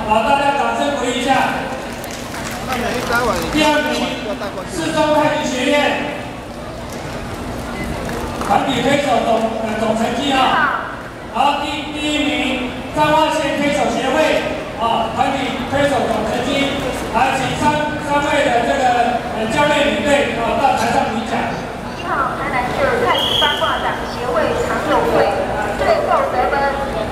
好，大家掌声鼓励一下。第2名，四中太极学院团体推手总成绩啊。好，第1名，彰化县推手协会啊团体推手总成绩。来，请三位的这个教练领队啊到台上领奖。 1号台南市太极八卦掌协会常勇会，最后得分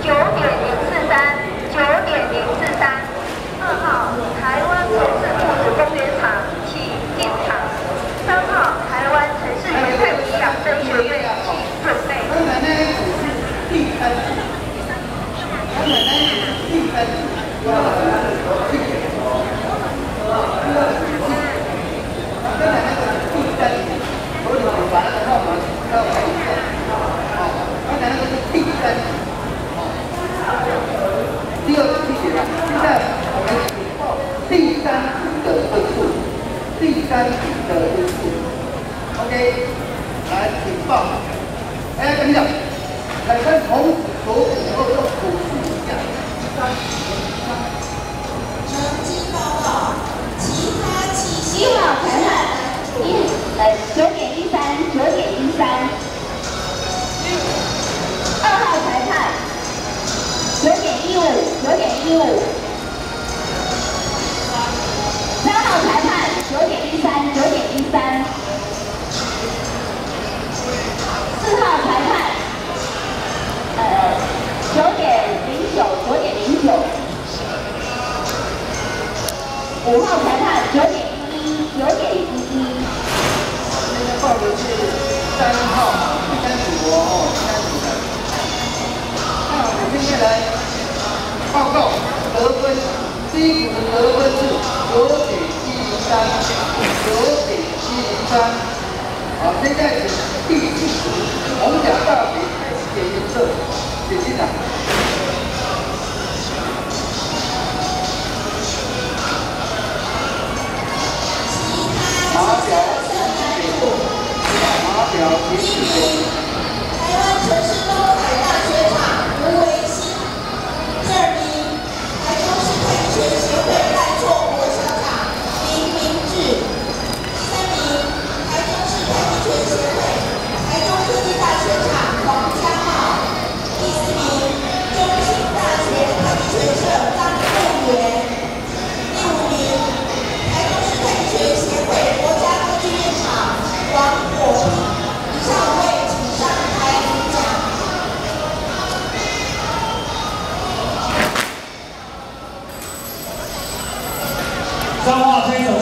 9.043。2号台湾城市附属公园场请进场。3号台湾城市协会养生学院请准备。 第2个题了，现在我们请报第3组的分数，OK， 来请报。哎，跟你讲，来看从左补右用补数一下。 成绩报告，其他起薪 1号裁判9.13。2号裁判9.15。3号裁判9.13。4号裁判9.09。5号裁判9.11。 现在报的是3号第3组哦，第3组的。那我们接下来报告得分，第1组的得分是9.103。好，现在是第4组红甲大学田颜色，请进场。 1名，台湾城市东海大学场吴维新。2名，台中市太极拳协会赖厝国小长林明志。3名，台中市太极拳协会台中科技大学场黄家茂。第4名，中兴大学太极拳社张凤元。第5名，台中市太极拳协会国家歌剧院场王火平。上位请上台领奖。 彰化推手